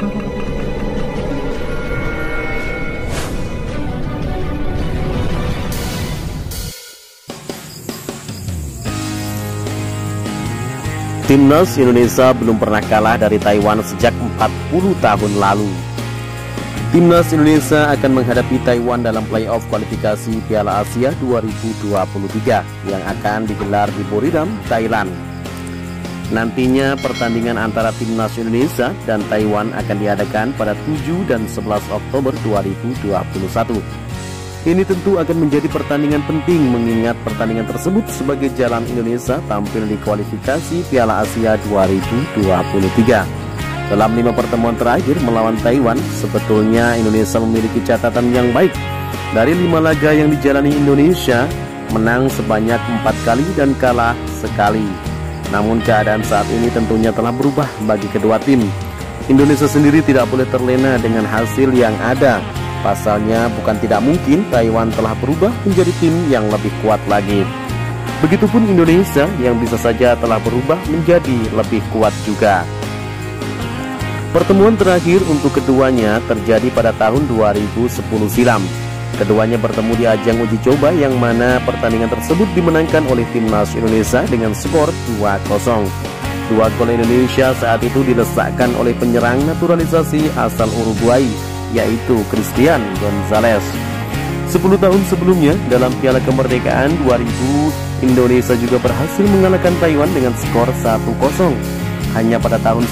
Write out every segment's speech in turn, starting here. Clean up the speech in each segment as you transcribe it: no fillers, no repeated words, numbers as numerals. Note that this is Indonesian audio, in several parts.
Timnas Indonesia belum pernah kalah dari Taiwan sejak 40 tahun lalu. Timnas Indonesia akan menghadapi Taiwan dalam playoff kualifikasi Piala Asia 2023 yang akan digelar di Buriram, Thailand. Nantinya pertandingan antara Timnas Indonesia dan Taiwan akan diadakan pada 7 dan 11 Oktober 2021. Ini tentu akan menjadi pertandingan penting mengingat pertandingan tersebut sebagai jalan Indonesia tampil di kualifikasi Piala Asia 2023. Dalam 5 pertemuan terakhir melawan Taiwan, sebetulnya Indonesia memiliki catatan yang baik. Dari 5 laga yang dijalani Indonesia, menang sebanyak 4 kali dan kalah sekali. Namun keadaan saat ini tentunya telah berubah bagi kedua tim. Indonesia sendiri tidak boleh terlena dengan hasil yang ada. Pasalnya bukan tidak mungkin Taiwan telah berubah menjadi tim yang lebih kuat lagi. Begitupun Indonesia yang bisa saja telah berubah menjadi lebih kuat juga. Pertemuan terakhir untuk keduanya terjadi pada tahun 2010 silam. Keduanya bertemu di ajang uji coba yang mana pertandingan tersebut dimenangkan oleh Timnas Indonesia dengan skor 2-0. 2 gol Indonesia saat itu dilesakkan oleh penyerang naturalisasi asal Uruguay, yaitu Christian Gonzalez. 10 tahun sebelumnya dalam Piala Kemerdekaan 2000, Indonesia juga berhasil mengalahkan Taiwan dengan skor 1-0. Hanya pada tahun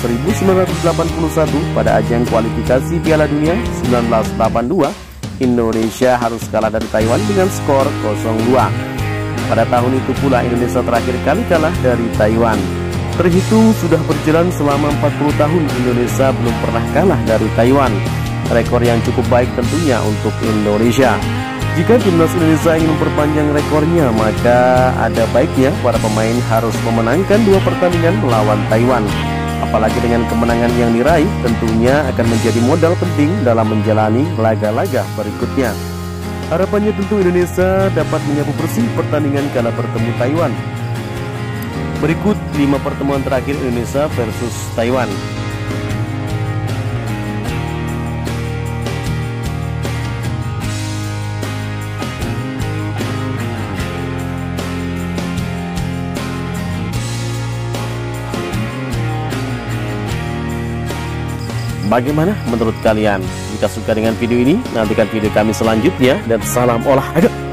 1981 pada ajang kualifikasi Piala Dunia 1982, Indonesia harus kalah dari Taiwan dengan skor 0-2. Pada tahun itu pula Indonesia terakhir kali kalah dari Taiwan. Terhitung sudah berjalan selama 40 tahun Indonesia belum pernah kalah dari Taiwan. Rekor yang cukup baik tentunya untuk Indonesia. Jika Timnas Indonesia ingin memperpanjang rekornya, maka ada baiknya para pemain harus memenangkan 2 pertandingan melawan Taiwan. Apalagi dengan kemenangan yang diraih, tentunya akan menjadi modal penting dalam menjalani laga-laga berikutnya. Harapannya tentu Indonesia dapat menyapu bersih pertandingan kala bertemu Taiwan. Berikut 5 pertemuan terakhir Indonesia versus Taiwan. Bagaimana menurut kalian? Jika suka dengan video ini, nantikan video kami selanjutnya dan salam olahraga.